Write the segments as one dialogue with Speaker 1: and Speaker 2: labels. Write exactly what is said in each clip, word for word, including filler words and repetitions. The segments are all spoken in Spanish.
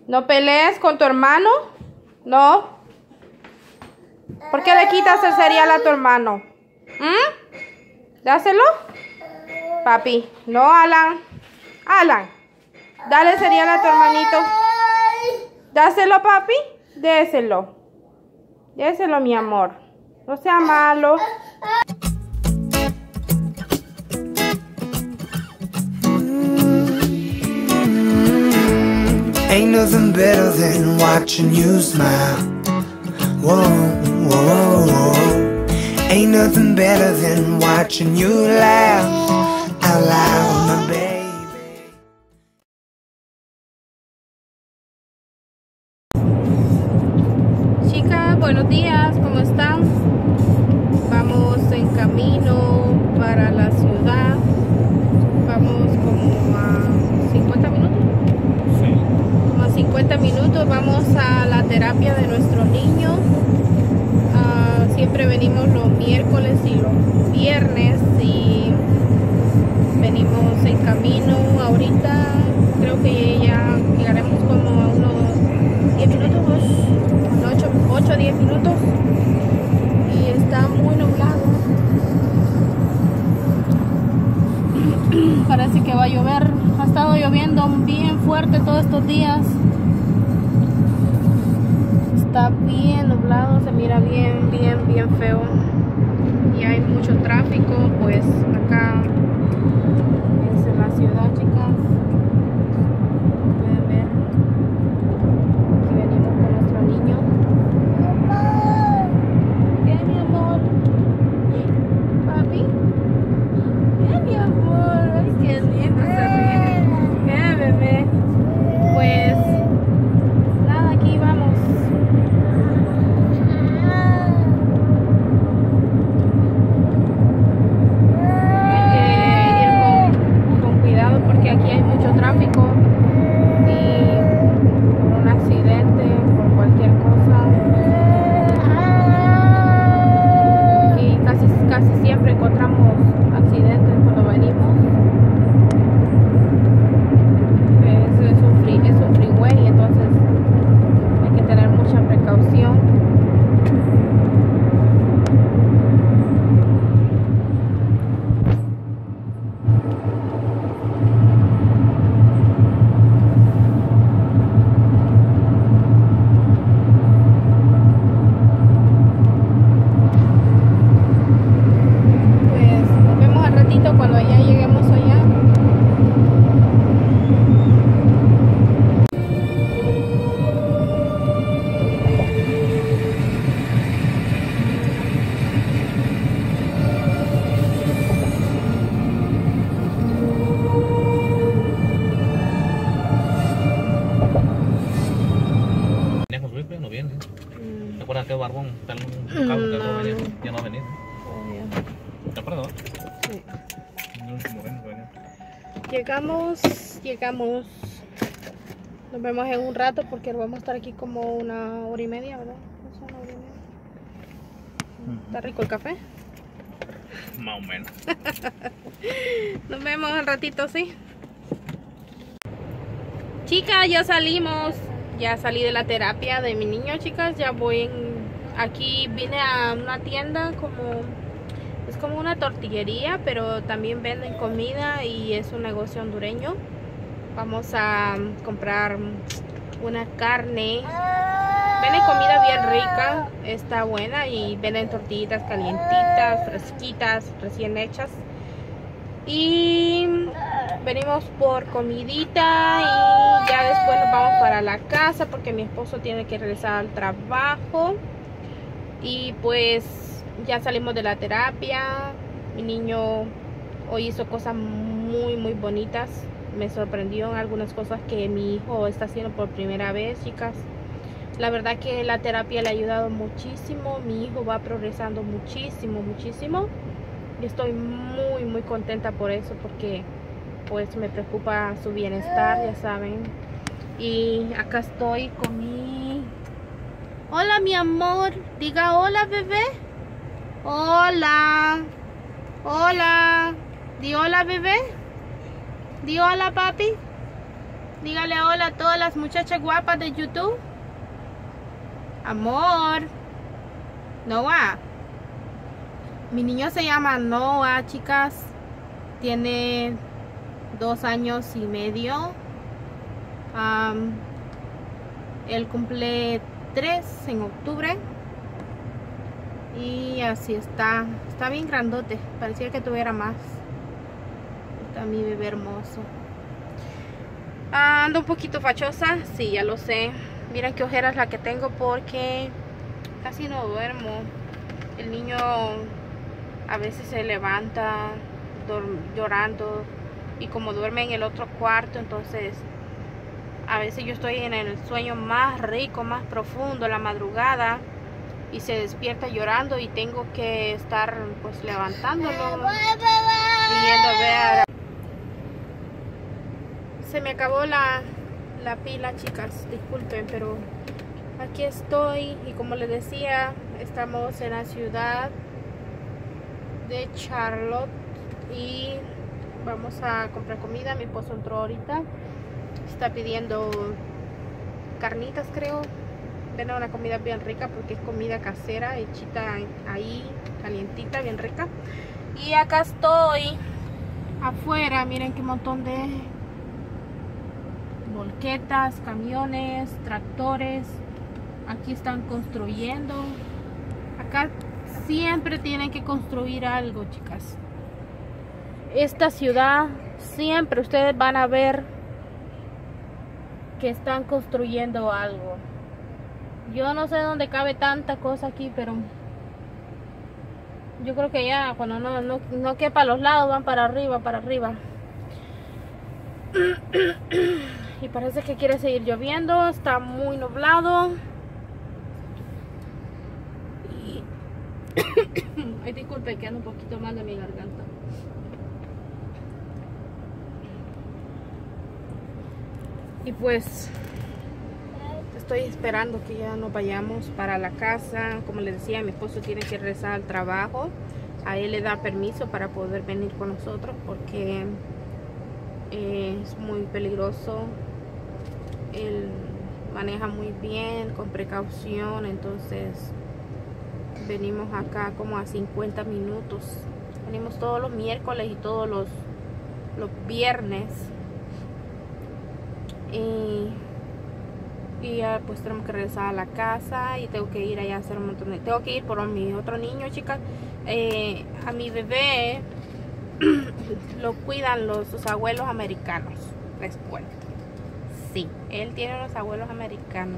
Speaker 1: ¿No pelees con tu hermano? No. ¿Por qué le quitas el cereal a tu hermano? ¿Mm? ¿Dáselo? Papi. No, Alan. Alan. Dale el cereal a tu hermanito. Dáselo, papi. Déselo. Déselo, mi amor. No sea malo.
Speaker 2: Ain't nothing better than watching you smile. Whoa, whoa, whoa, whoa. Ain't nothing better than watching you laugh out loud, my baby.
Speaker 1: Chicas, buenos días, ¿cómo están? Vamos en camino para la ciudad. Vamos como a cincuenta minutos.
Speaker 3: Sí.
Speaker 1: Como a cincuenta minutos. Vamos a la terapia de nuestro niño. Uh, siempre venimos los miércoles y los viernes y venimos en camino. Ahorita creo que ya llegaremos como a unos diez minutos, ocho o diez minutos, y está muy nublado. Parece que va a llover. Ha estado lloviendo bien fuerte todos estos días. Está bien nublado, se mira bien, bien, bien feo. Y hay mucho tráfico, pues acá es en la ciudad, chicas. Pueden ver. Aquí venimos con nuestro niño. ¿Qué, mi amor? ¿Papi? ¿Qué, mi amor? Ay, qué lindo se ríe. ¿Qué, bebé? Pues nada, aquí vamos. Hay que ir con, con cuidado porque aquí hay mucho tráfico y por un accidente, por cualquier cosa. Aquí casi, casi siempre encontramos accidentes cuando venimos. Es, es, un free, es un freeway, entonces hay que tener mucha precaución. Pues nos vemos al ratito cuando ya lleguemos allá.
Speaker 3: Venía con Ripley, no viene. ¿Te acuerdas que Barbón? Está en un cabo que no venía, ya no ha venido. ¿Te acuerdas?
Speaker 1: Sí.
Speaker 3: El último moreno que venía.
Speaker 1: Llegamos, llegamos. Nos vemos en un rato porque vamos a estar aquí como una hora y media, ¿verdad? Es una hora y media. ¿Está rico el café?
Speaker 3: Más o menos.
Speaker 1: Nos vemos al ratito, sí. Chicas, ya salimos. Ya salí de la terapia de mi niño, chicas. Ya voy en... Aquí vine a una tienda como... Es como una tortillería, pero también venden comida y es un negocio hondureño. Vamos a comprar una carne. Venden comida bien rica, está buena, y venden tortillitas calientitas, fresquitas, recién hechas. Y venimos por comidita y ya después nos vamos para la casa porque mi esposo tiene que regresar al trabajo. Y pues ya salimos de la terapia. Mi niño hoy hizo cosas muy muy bonitas. Me sorprendió en algunas cosas que mi hijo está haciendo por primera vez, chicas. La verdad que la terapia le ha ayudado muchísimo. Mi hijo va progresando muchísimo, muchísimo. Y estoy muy muy contenta por eso, porque pues me preocupa su bienestar, ya saben. Y acá estoy con mi... Hola, mi amor. Diga hola, bebé. Hola. Hola. Di hola, bebé. Di hola, papi. Dígale hola a todas las muchachas guapas de YouTube. Amor. Noah. Mi niño se llama Noah, chicas. Tiene dos años y medio. Um, él cumple tres en octubre. Y así está. Está bien grandote. Parecía que tuviera más. Está mi bebé hermoso. Ando un poquito fachosa. Sí, ya lo sé. Miren qué ojeras la que tengo porque casi no duermo. El niño a veces se levanta llorando. Y como duerme en el otro cuarto, entonces a veces yo estoy en el sueño más rico, más profundo, la madrugada, y se despierta llorando y tengo que estar pues levantándolo y yendo a ver. Se me acabó la, la pila, chicas, disculpen, pero aquí estoy y como les decía, estamos en la ciudad de Charlotte y vamos a comprar comida. Mi esposo entró ahorita, está pidiendo carnitas, creo. Ven, una comida bien rica porque es comida casera, hechita ahí, calientita, bien rica. Y acá estoy afuera, miren qué montón de volquetas, camiones, tractores. Aquí están construyendo. Acá siempre tienen que construir algo, chicas. Esta ciudad siempre ustedes van a ver que están construyendo algo. Yo no sé dónde cabe tanta cosa aquí, pero yo creo que ya cuando no, no, no quepa a los lados van para arriba, para arriba. Y parece que quiere seguir lloviendo. Está muy nublado. Y ay, disculpe que ando un poquito mal de mi garganta. Y pues estoy esperando que ya nos vayamos para la casa. Como les decía, mi esposo tiene que regresar al trabajo. A él le da permiso para poder venir con nosotros porque eh, es muy peligroso. Él maneja muy bien, con precaución. Entonces venimos acá como a cincuenta minutos. Venimos todos los miércoles y todos los, los viernes. Y, y ya pues tenemos que regresar a la casa y tengo que ir allá a hacer un montón de... Tengo que ir por mi otro niño, chicas. Eh, a mi bebé lo cuidan los sus abuelos americanos. Les cuento. Sí, él tiene unos abuelos americanos.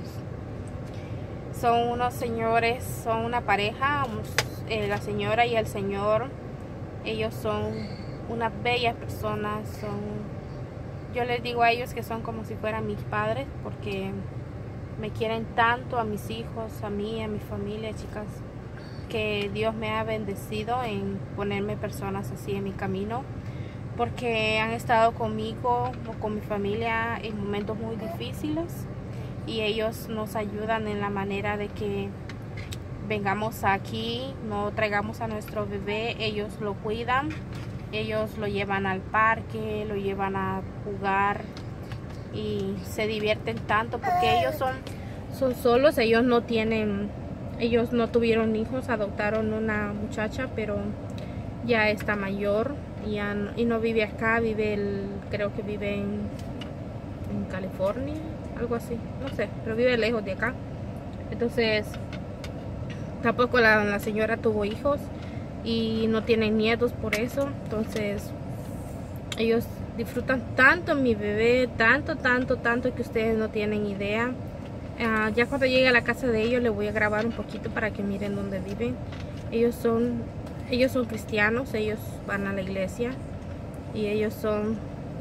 Speaker 1: Son unos señores, son una pareja, eh, la señora y el señor. Ellos son unas bellas personas, son... Yo les digo a ellos que son como si fueran mis padres porque me quieren tanto, a mis hijos, a mí, a mi familia, chicas, que Dios me ha bendecido en ponerme personas así en mi camino porque han estado conmigo o con mi familia en momentos muy difíciles y ellos nos ayudan en la manera de que vengamos aquí, no traigamos a nuestro bebé, ellos lo cuidan. Ellos lo llevan al parque, lo llevan a jugar y se divierten tanto porque ellos son, son solos, ellos no tienen, ellos no tuvieron hijos, adoptaron una muchacha, pero ya está mayor y, ya no, y no vive acá, vive, el, creo que vive en, en California, algo así, no sé, pero vive lejos de acá. Entonces, tampoco la, la señora tuvo hijos. Y no tienen nietos por eso. Entonces ellos disfrutan tanto mi bebé, tanto, tanto, tanto que ustedes no tienen idea. Uh, ya cuando llegue a la casa de ellos les voy a grabar un poquito para que miren dónde viven. Ellos son, ellos son cristianos, ellos van a la iglesia y ellos son...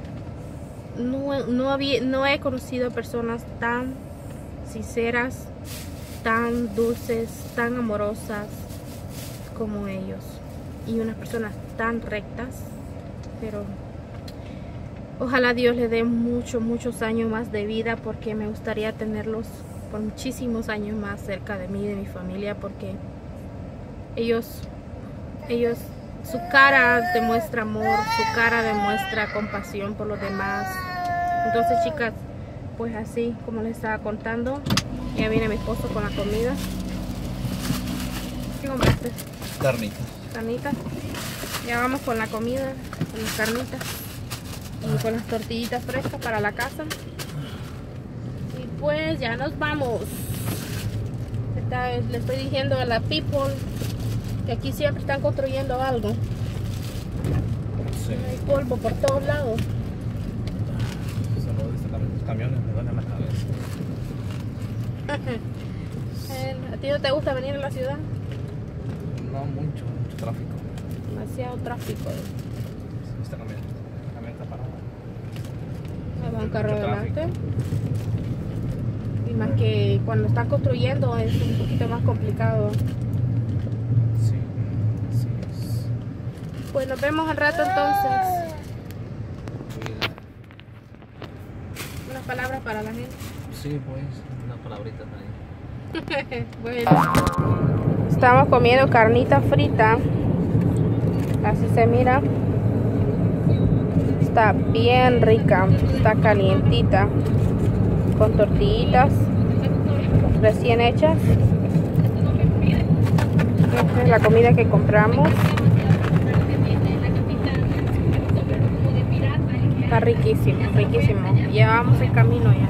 Speaker 1: No, no, había, no he conocido personas tan sinceras, tan dulces, tan amorosas como ellos y unas personas tan rectas, pero ojalá Dios le dé muchos muchos años más de vida porque me gustaría tenerlos por muchísimos años más cerca de mí y de mi familia porque ellos ellos su cara demuestra amor, su cara demuestra compasión por los demás. Entonces, chicas, pues así como les estaba contando, ya viene mi esposo con la comida. ¿Qué compraste?
Speaker 3: Carnitas.
Speaker 1: Carnitas. Ya vamos con la comida, con las carnitas y con las tortillitas frescas para la casa. Y pues ya nos vamos. Esta vez le estoy diciendo a la people que aquí siempre están construyendo algo.
Speaker 3: Sí.
Speaker 1: Hay polvo por todos lados.
Speaker 3: Solo de estos camiones me duelen la cabeza.
Speaker 1: Eh, ¿A ti no te gusta venir a la ciudad?
Speaker 3: No mucho, mucho tráfico.
Speaker 1: Demasiado tráfico.
Speaker 3: Esta camioneta, esta camioneta parada.
Speaker 1: Me va un carro
Speaker 3: Mucho tráfico.
Speaker 1: delante. Y más que cuando están construyendo es un poquito más complicado.
Speaker 3: Sí, así es.
Speaker 1: Pues nos vemos al rato entonces.
Speaker 3: Cuida.
Speaker 1: Unas palabras para la gente.
Speaker 3: Sí, pues, unas palabritas ahí.
Speaker 1: Bueno. Estamos comiendo carnita frita. Así se mira. Está bien rica. Está calientita. Con tortillitas recién hechas. Esta es la comida que compramos. Está riquísimo, riquísimo. Llevamos el camino ya.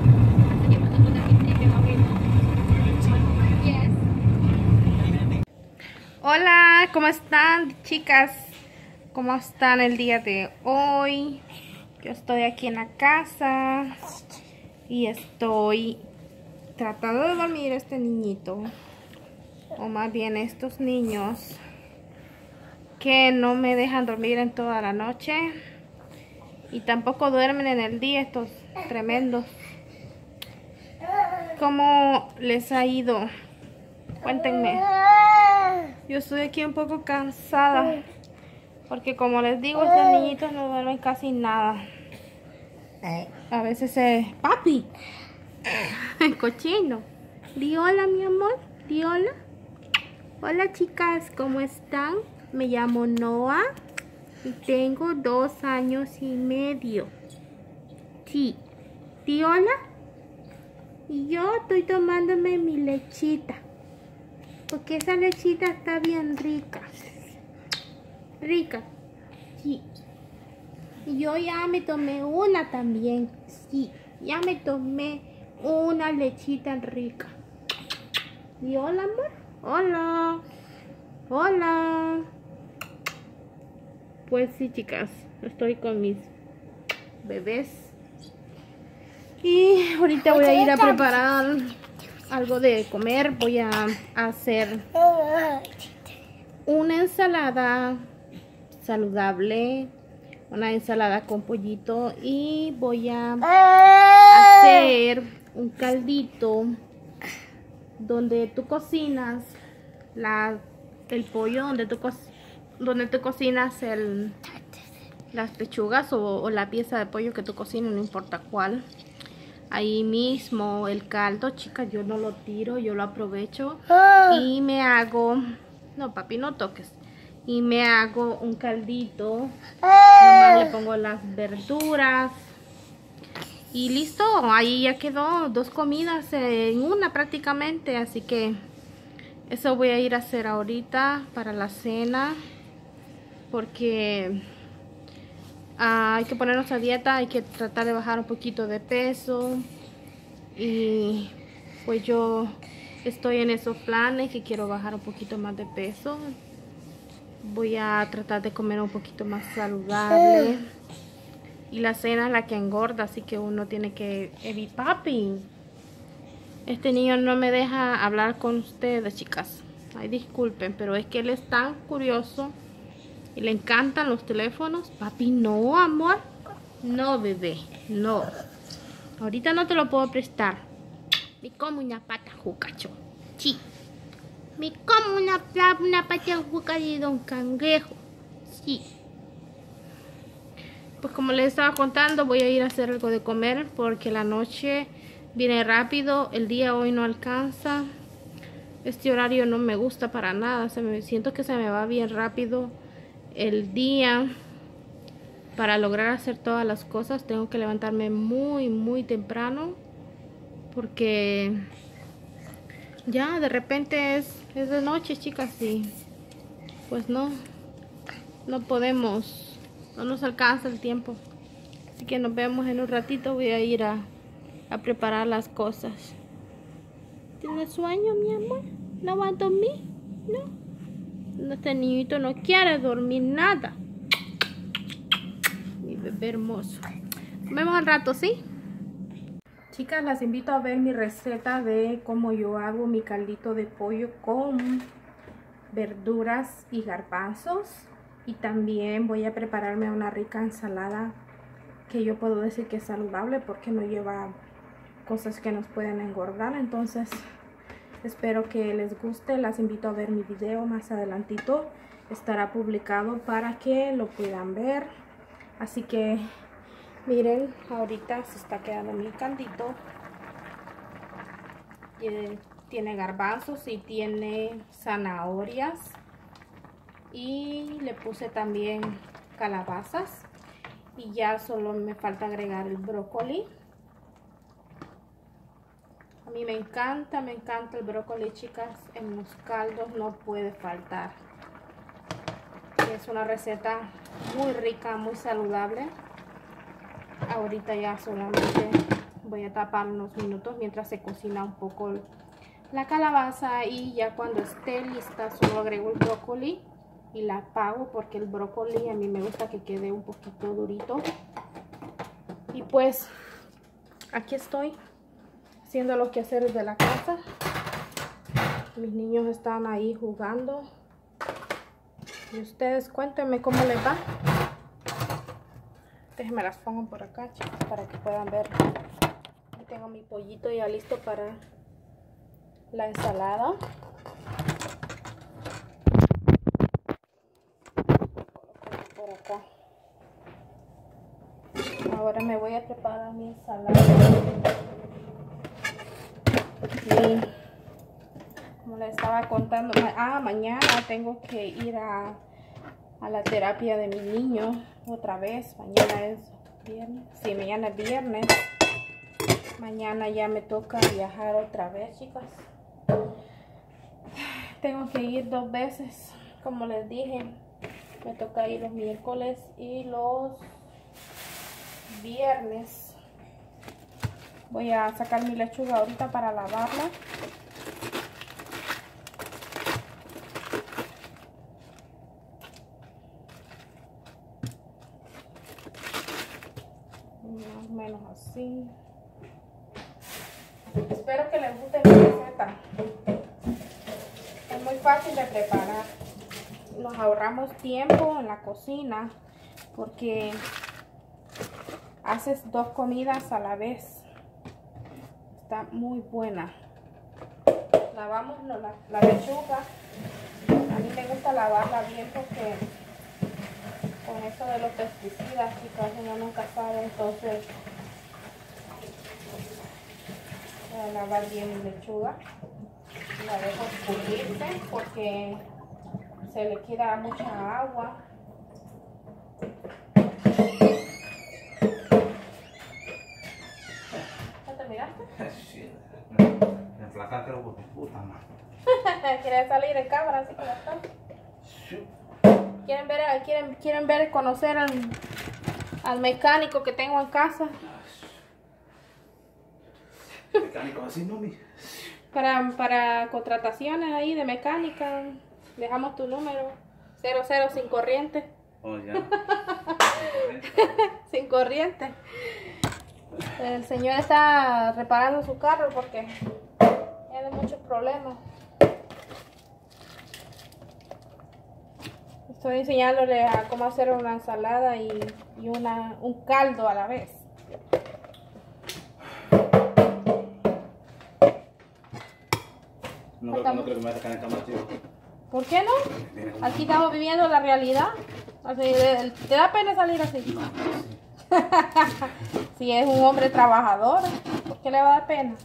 Speaker 1: Hola, ¿cómo están, chicas? ¿Cómo están el día de hoy? Yo estoy aquí en la casa y estoy tratando de dormir a este niñito, o más bien estos niños que no me dejan dormir en toda la noche y tampoco duermen en el día, estos tremendos. ¿Cómo les ha ido? Cuéntenme. Yo estoy aquí un poco cansada porque, como les digo, estos niñitos no duermen casi nada. A veces se... ¡Papi! El cochino. Di hola, mi amor. Di hola. Hola, chicas. ¿Cómo están? Me llamo Noah y tengo dos años y medio. Sí. Di hola. Y yo estoy tomándome mi lechita, porque esa lechita está bien rica. Rica. Sí. Y yo ya me tomé una también. Sí. Ya me tomé una lechita rica. Y hola, amor. Hola. Hola. Pues sí, chicas. Estoy con mis bebés. Y ahorita voy a ir a preparar algo de comer. Voy a hacer una ensalada saludable, una ensalada con pollito, y voy a hacer un caldito donde tú cocinas la, el pollo, donde tú, co donde tú cocinas el, las pechugas o, o la pieza de pollo que tú cocines, no importa cuál. Ahí mismo el caldo, chicas, yo no lo tiro, yo lo aprovecho y me hago, no papi, no toques, y me hago un caldito. Nomás le pongo las verduras y listo. Ahí ya quedó dos comidas en una prácticamente, así que eso voy a ir a hacer ahorita para la cena, porque Uh, hay que ponernos a dieta, hay que tratar de bajar un poquito de peso, y pues yo estoy en esos planes que quiero bajar un poquito más de peso. Voy a tratar de comer un poquito más saludable, y la cena es la que engorda, así que uno tiene que evitar. Papi, este niño no me deja hablar con ustedes, chicas. Ay, disculpen, pero es que él es tan curioso y le encantan los teléfonos. Papi, no, amor. No, bebé, no. Ahorita no te lo puedo prestar. Me como una pata jucacho. Sí. Me como una, una pata juca de Don Cangrejo. Sí. Pues como les estaba contando, voy a ir a hacer algo de comer, porque la noche viene rápido. El día hoy no alcanza. Este horario no me gusta para nada. Se me, siento que se me va bien rápido el día. Para lograr hacer todas las cosas tengo que levantarme muy muy temprano, porque ya de repente es, es de noche, chicas, y pues no, no podemos, no nos alcanza el tiempo. Así que nos vemos en un ratito. Voy a ir a, a preparar las cosas. ¿Tienes sueño, mi amor? ¿No va a dormir? No. Este niñito no quiere dormir nada. Mi bebé hermoso. Nos vemos al rato, ¿sí? Chicas, las invito a ver mi receta de cómo yo hago mi caldito de pollo con verduras y garbanzos. Y también voy a prepararme una rica ensalada que yo puedo decir que es saludable porque no lleva cosas que nos pueden engordar. Entonces espero que les guste. Las invito a ver mi video más adelantito. Estará publicado para que lo puedan ver. Así que miren, ahorita se está quedando mi caldito. Tiene, tiene garbanzos y tiene zanahorias. Y le puse también calabazas. Y ya solo me falta agregar el brócoli. A mí me encanta, me encanta el brócoli, chicas. En los caldos no puede faltar. Es una receta muy rica, muy saludable. Ahorita ya solamente voy a tapar unos minutos mientras se cocina un poco la calabaza. Y ya cuando esté lista solo agrego el brócoli y la apago porque el brócoli a mí me gusta que quede un poquito durito. Y pues aquí estoy haciendo los quehaceres de la casa. Mis niños están ahí jugando. Y ustedes cuéntenme cómo les va. Déjenme las pongo por acá, chicos, para que puedan ver. Aquí tengo mi pollito ya listo para la ensalada. Por acá. Ahora me voy a preparar mi ensalada. Y como les estaba contando, ah, mañana tengo que ir a, a la terapia de mi niño otra vez. Mañana es viernes. Sí, mañana es viernes. Mañana ya me toca viajar otra vez, chicas. Tengo que ir dos veces, como les dije. Me toca ir los miércoles y los viernes. Voy a sacar mi lechuga ahorita para lavarla. Más o menos así. Espero que les guste mi receta. Es muy fácil de preparar. Nos ahorramos tiempo en la cocina porque haces dos comidas a la vez. Está muy buena. Lavamos la, la lechuga. A mí me gusta lavarla bien porque con esto de los pesticidas, chicas, uno nunca sabe. Entonces voy a lavar bien mi lechuga. La dejo escurrirse porque se le queda mucha agua. ¿Ya terminaste?
Speaker 3: Sí, me enflacaste los puta madre.
Speaker 1: ¿Quieren salir en cámara así como están?
Speaker 3: Sí.
Speaker 1: ¿Quieren ver, quieren, quieren ver, conocer al, al mecánico que tengo en casa?
Speaker 3: Mecánico así, no, mi.
Speaker 1: Para, para contrataciones ahí de mecánica, dejamos tu número. cero cero sin corriente.
Speaker 3: Oh, ya.
Speaker 1: Sin corriente. El señor está reparando su carro porque tiene muchos problemas. Estoy enseñándole a cómo hacer una ensalada y, y una, un caldo a la vez.
Speaker 3: No creo, no creo que me vaya a sacar en cámara, tío.
Speaker 1: ¿Por qué no? Aquí estamos viviendo la realidad. Así, ¿te da pena salir así? Si es un hombre trabajador, ¿por qué le va a dar pena?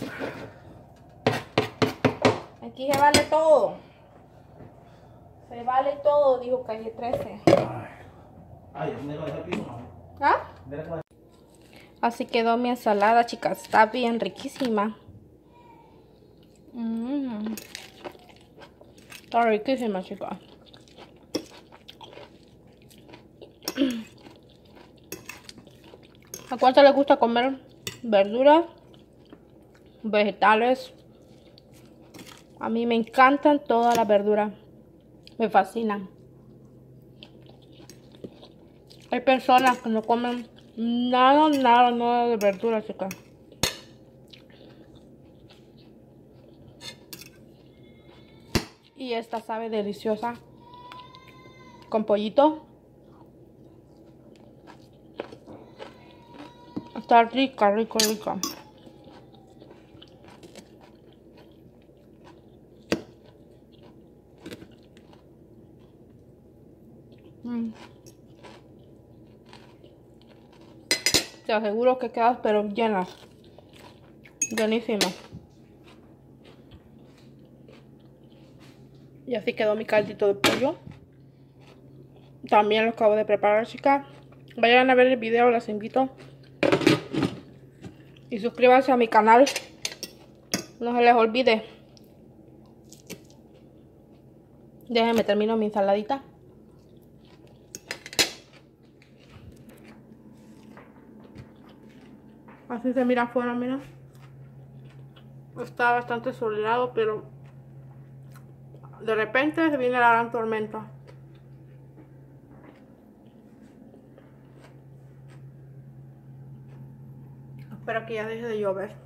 Speaker 1: Aquí se vale todo. Se vale todo, dijo Calle trece.
Speaker 3: Ay, ¿dónde va a dejar el piso, no?
Speaker 1: ¿Ah? Así quedó mi ensalada, chicas. Está bien riquísima. Mm. Está riquísima, chicas. ¿A cuánto les gusta comer verduras, vegetales? A mí me encantan todas las verduras. Me fascinan. Hay personas que no comen nada, nada, nada de verduras, chicas. Y esta sabe deliciosa. Con pollito. Está rica, rica, rica. Mm. Te aseguro que quedas pero llenas. Buenísima. Y así quedó mi caldito de pollo. También lo acabo de preparar, chicas. Vayan a ver el video, las invito. Y suscríbanse a mi canal. No se les olvide. Déjenme termino mi ensaladita. Así se mira afuera, mira. Está bastante soleado, pero de repente se viene la gran tormenta. Espero que ya deje de llover.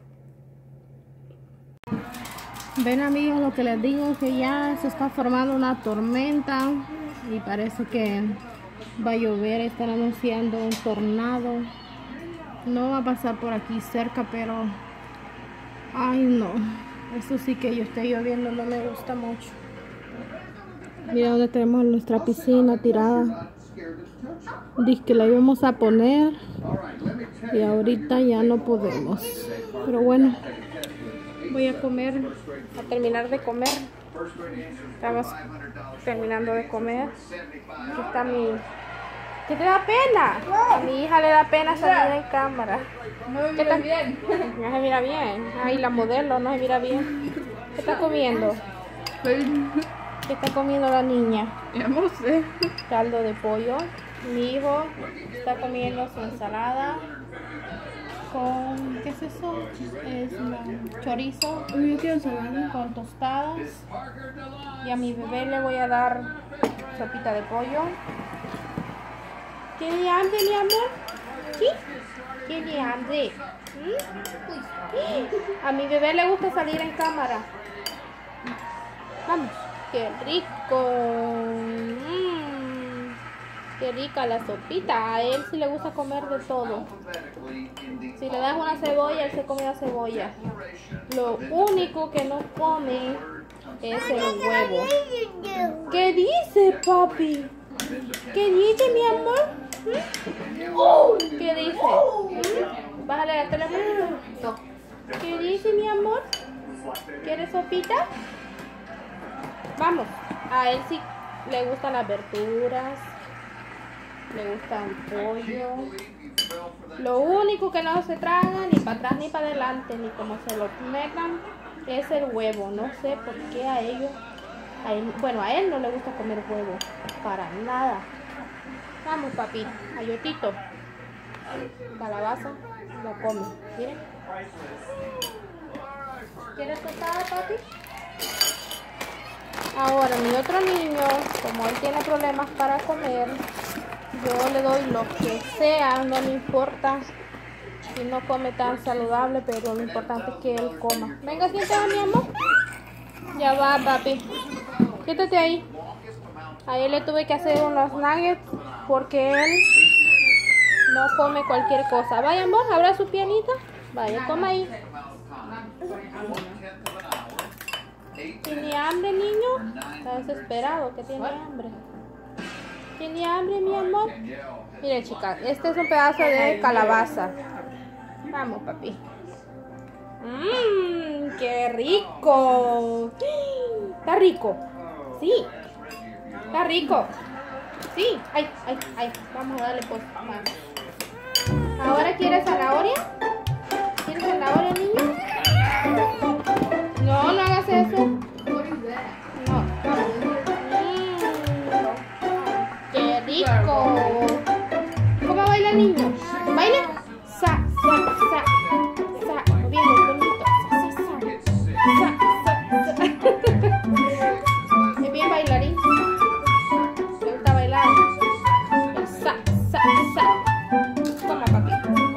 Speaker 1: Ven, amigos, lo que les digo, que ya se está formando una tormenta y parece que va a llover. Están anunciando un tornado. No va a pasar por aquí cerca, pero ay no, eso sí que yo esté lloviendo no me gusta mucho. Mira donde tenemos nuestra piscina tirada. Dice que la íbamos a poner y ahorita ya no podemos. Pero bueno, voy a comer, a terminar de comer. Estamos terminando de comer. Aquí está mi... ¿Qué te da pena? A mi hija le da pena salir en cámara.
Speaker 4: No me mira bien.
Speaker 1: No se mira bien. Ay, la modelo no se mira bien. ¿Qué está comiendo? ¿Qué está comiendo la niña?
Speaker 4: Ya no sé.
Speaker 1: Caldo de pollo. Mi hijo está comiendo su ensalada con... ¿qué es eso? Es um, chorizo.
Speaker 4: Yo quiero ensalada.
Speaker 1: Con tostadas. Y a mi bebé le voy a dar sopita de pollo. ¿Tiene hambre, mi amor? ¿Sí? ¿Tiene hambre? ¿Mm? A mi bebé le gusta salir en cámara. Vamos. ¡Qué rico! Mm. ¡Qué rica la sopita! A él sí le gusta comer de todo. Si le das una cebolla, él se come la cebolla. Lo único que no come es el huevo. ¿Qué dice, papi? ¿Qué dice, mi amor? ¿Mm? ¿Qué dice? ¿Mm? Bájale el teléfono. ¿Qué dice, mi amor? ¿Quieres sopita? Vamos. A él sí le gustan las verduras. Le gusta el pollo. Lo único que no se traga ni para atrás ni para adelante, ni como se lo metan, es el huevo. No sé por qué a ellos, a él, bueno, a él no le gusta comer huevo. Para nada. Vamos, papi, ayotito. Calabaza, lo come. Miren. ¿Quieres tostada, papi? Ahora, mi otro niño, como él tiene problemas para comer, yo le doy lo que sea, no me importa si no come tan saludable, pero lo importante es que él coma. Venga, siéntate, mi amor. Ya va, papi. Siéntate ahí. A él le tuve que hacer unos nuggets porque él no come cualquier cosa. Vaya, amor, abra su pianita. Vaya, coma ahí. ¿Tiene hambre, niño? Está desesperado, que tiene hambre. ¿Tiene hambre, mi amor? Mire, chicas, este es un pedazo de calabaza. Vamos, papi. Mmm, qué rico. Está rico. Sí. Está rico. Sí. Ay, ay, ay. Vamos a darle pues. Vamos. ¿Ahora quieres zanahoria? ¿Quieres zanahoria, niño? No, no hagas eso. No. Mm, ¡qué rico! ¿Cómo baila, niño? ¿Baila? Sa, sa, sa, sa. Bien, bonito. Sa, sa, sa. Sa, sa. Es bien bailarín. Le gusta bailar. Sa, sa, sa. Toma, papi.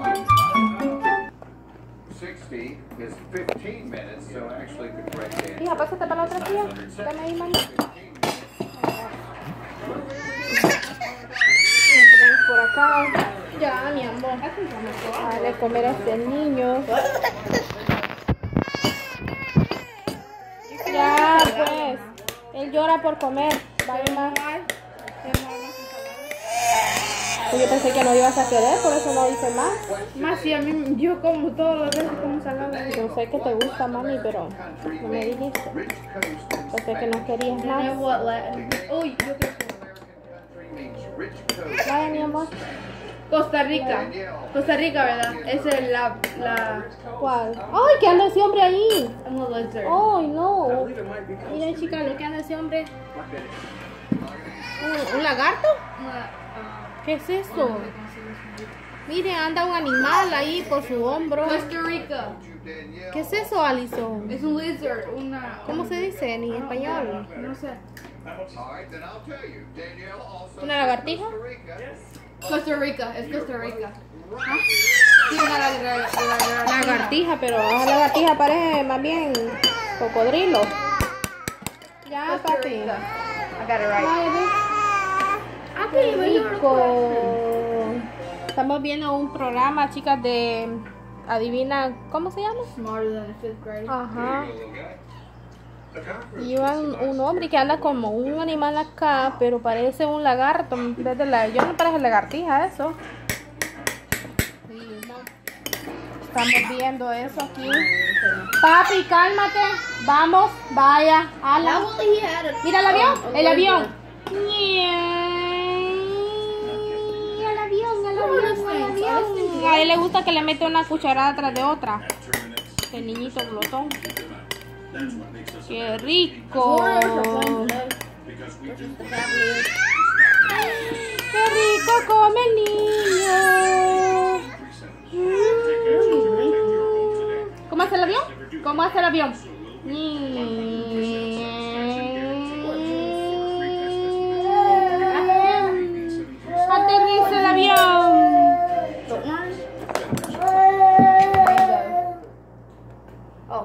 Speaker 5: sixty is fifteen minutes, so actually the correct answer.
Speaker 1: Hija, pásate para la otra silla. Dame ahí, mami. Por acá. Ya, mi amor. Dale comer a este niño. Ya, pues. Él llora por comer. Vaya más. Yo pensé que no ibas a querer, por eso no hice más.
Speaker 4: Más si a mí, yo como todos los días como salada.
Speaker 1: Yo sé que te gusta, mami, pero no me dijiste. Pensé que no querías más.
Speaker 4: And what Latin? Uy, yo qué sé.
Speaker 1: Vaya, mi amor.
Speaker 4: Costa Rica. Costa Rica, ¿verdad? Esa es la, la,
Speaker 1: ¿Cuál? ¡Ay, que anda ese hombre ahí!
Speaker 4: I'm a lizard.
Speaker 1: ¡Ay, no! Miren, chicas, lo que anda ese hombre. ¿Un, un lagarto? ¿Qué es eso? Mire, anda un animal ahí por su hombro.
Speaker 4: Costa Rica.
Speaker 1: ¿Qué es eso, Alison?
Speaker 4: Es un lizard, una...
Speaker 1: ¿Cómo se dice en español?
Speaker 4: No sé.
Speaker 1: ¿Una lagartija?
Speaker 4: Costa Rica, es Costa Rica. ¿Ah? Sí, una lagartija.
Speaker 1: Lagartija, pero la lagartija parece más bien cocodrilo. Ya,
Speaker 4: Costa
Speaker 1: papi.
Speaker 4: Rica. I got it right.
Speaker 1: Ay, ve. ¡Qué rico! Estamos viendo un programa, chicas, de adivina, ¿cómo se llama?
Speaker 4: Smarter than a fifth grade.
Speaker 1: Ajá. Y un, un hombre que anda como un animal acá, pero parece un lagarto. Desde la, yo no parece lagartija eso. Sí, no. Estamos viendo eso aquí. Papi, cálmate. Vamos, vaya. Ala. Mira el avión, el avión. El avión, el avión, el avión. A él le gusta que le mete una cucharada tras de otra. El niñito glotón. ¡Qué rico! ¡Qué rico come el niño! ¿Cómo hace el avión? ¿Cómo hace el avión? ¡Aterriza el avión!
Speaker 4: Oh.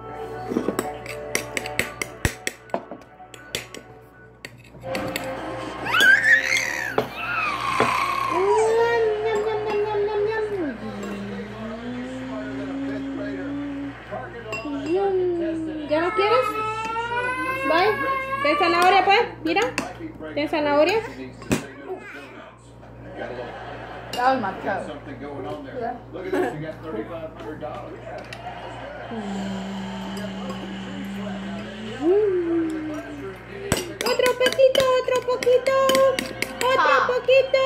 Speaker 1: ¿Ya no quieres? ¿Vale? ¿Ten zanahoria pues? Mira. ¿Ten zanahoria?
Speaker 4: That was my toe.
Speaker 5: Something going on there. Look at this, you got thirty-five hundred dollars.
Speaker 1: Otro poquito, otro poquito. Otro
Speaker 4: Ah.
Speaker 1: poquito.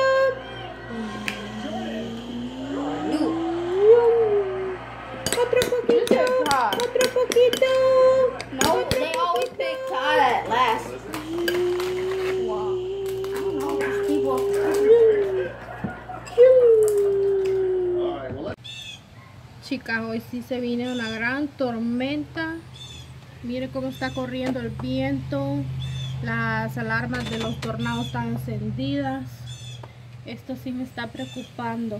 Speaker 1: Otro poquito. Otro poquito.
Speaker 4: No, they always pick Todd at last.
Speaker 1: Chicas, hoy sí se viene una gran tormenta. Miren cómo está corriendo el viento. Las alarmas de los tornados están encendidas. Esto sí me está preocupando.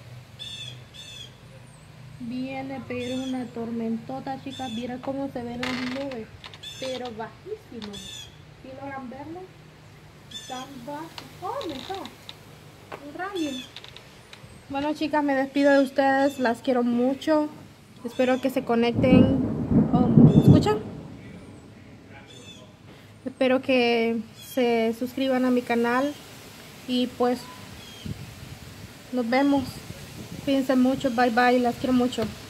Speaker 1: Viene pero una tormentota, chicas. Miren cómo se ven las nubes, pero bajísimo. ¿Sí logran verlo? Están bajos. ¡Oh, me está! Un rayo. Bueno, chicas, me despido de ustedes. Las quiero mucho. Espero que se conecten. Oh, ¿escuchan? Espero que se suscriban a mi canal. Y pues nos vemos. Cuídense mucho. Bye bye. Las quiero mucho.